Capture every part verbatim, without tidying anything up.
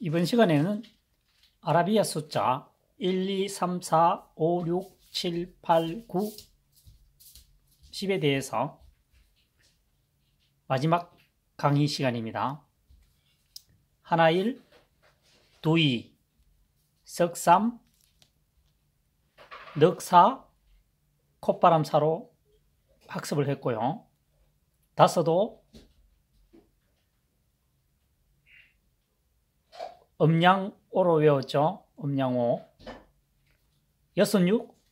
이번 시간에는 아라비아 숫자 일, 이, 삼, 사, 오, 육, 칠, 팔, 구, 십에 대해서 마지막 강의 시간입니다. 하나일, 두이, 석삼, 넉사, 콧바람사로 학습을 했고요. 다섯도 음량오로 외웠죠. 음량오. 여섯육,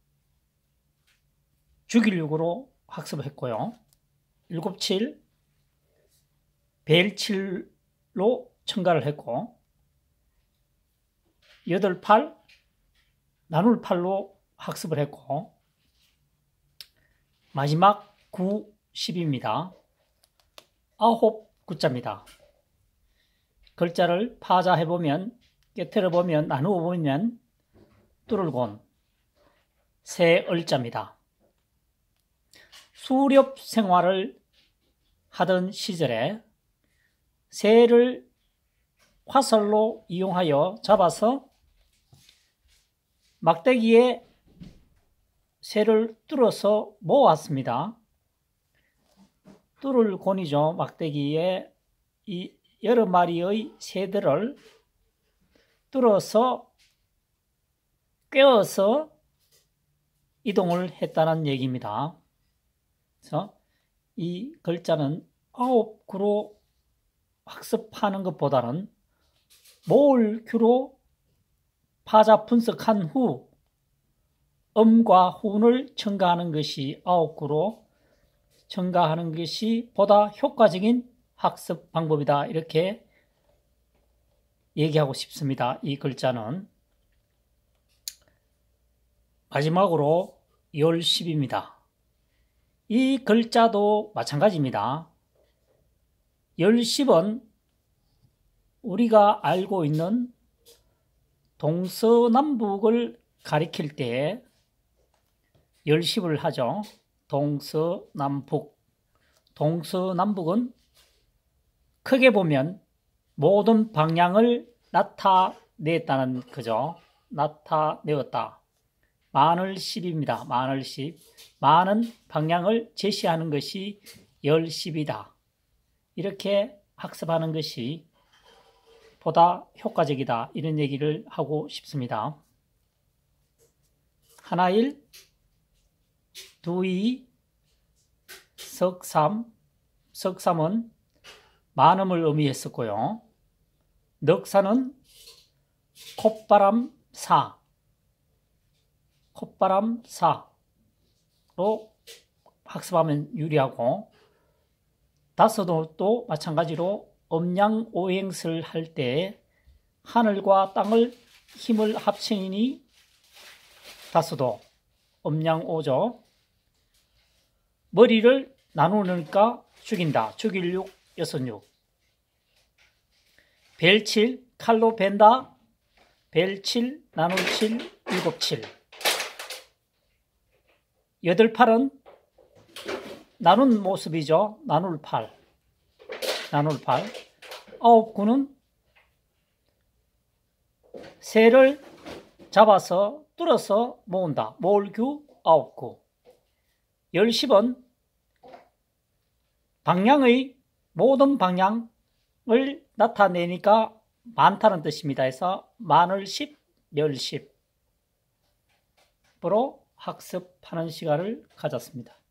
주길육으로 학습을 했고요. 일곱칠, 벨칠로 첨가를 했고, 여덟팔, 나눌팔로 학습을 했고, 마지막 구, 십입니다. 아홉 구자입니다. 글자를 파자해보면, 깨트려보면, 나누어보면 뚫을곤 세 을자입니다. 수렵 생활을 하던 시절에 새를 화살로 이용하여 잡아서 막대기에 새를 뚫어서 모았습니다. 뚫을 곤이죠. 막대기에 이 여러 마리의 새들을 뚫어서 꿰어서 이동을 했다는 얘기입니다. 그래서 이 글자는 아홉 구로 학습하는 것보다는 모을 규로 파자 분석한 후 음과 훈을 첨가하는 것이 아홉 구로 첨가하는 것이 보다 효과적인 학습 방법이다. 이렇게 얘기하고 싶습니다. 이 글자는. 마지막으로 열십입니다. 이 글자도 마찬가지입니다. 열십은 우리가 알고 있는 동서남북을 가리킬 때 열십을 하죠. 동서남북. 동서남북은 크게 보면 모든 방향을 나타냈다는 거죠. 나타내었다. 만을 십입니다. 만을 십. 많은 방향을 제시하는 것이 열십이다. 이렇게 학습하는 것이 보다 효과적이다. 이런 얘기를 하고 싶습니다. 하나일, 두이, 석삼. 석삼은 많음을 의미했었고요. 넉사는 콧바람사. 콧바람사로 학습하면 유리하고, 다섯도 마찬가지로 음양오행설 할 때 하늘과 땅을 힘을 합치니 다섯도 음양오죠. 머리를 나누니까 죽인다. 죽일육, 여섯육. 벨칠, 칼로 벤다. 벨칠, 나눌칠, 일곱칠. 여덟팔은 나눈 모습이죠. 나눌팔. 나눌팔. 아홉구는 새를 잡아서 뚫어서 모은다. 모을규 아홉구. 열십은 방향의 모든 방향을 나타내니까 많다는 뜻입니다. 해서 만을 십, 열십으로 학습하는 시간을 가졌습니다.